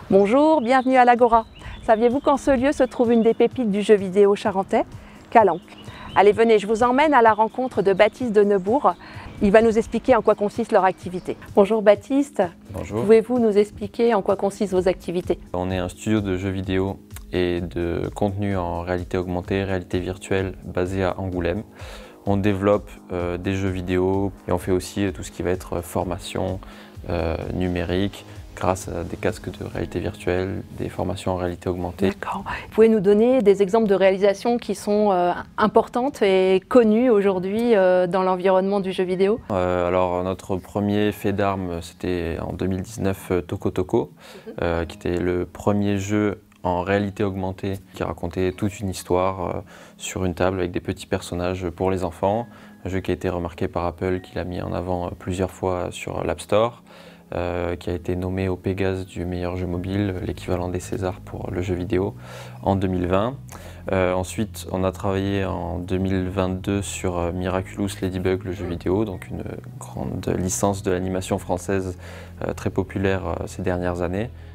Bonjour, bienvenue à l'Agora. Saviez-vous qu'en ce lieu se trouve une des pépites du jeu vidéo charentais, Calanque? Allez, venez, je vous emmène à la rencontre de Baptiste de Neubourg. Il va nous expliquer en quoi consiste leur activité. Bonjour Baptiste. Bonjour. Pouvez-vous nous expliquer en quoi consistent vos activités? On est un studio de jeux vidéo et de contenu en réalité augmentée, réalité virtuelle basé à Angoulême. On développe des jeux vidéo et on fait aussi tout ce qui va être formation numérique grâce à des casques de réalité virtuelle, des formations en réalité augmentée. D'accord. Vous pouvez nous donner des exemples de réalisations qui sont importantes et connues aujourd'hui dans l'environnement du jeu vidéo? Alors notre premier fait d'armes, c'était en 2019 Toco Toco, qui était le premier jeu en réalité augmentée qui racontait toute une histoire sur une table avec des petits personnages pour les enfants. Un jeu qui a été remarqué par Apple, qui l'a mis en avant plusieurs fois sur l'App Store, qui a été nommé au Pégase du meilleur jeu mobile, l'équivalent des Césars pour le jeu vidéo, en 2020. Ensuite, on a travaillé en 2022 sur Miraculous Ladybug, le jeu vidéo, donc une grande licence de l'animation française très populaire ces dernières années.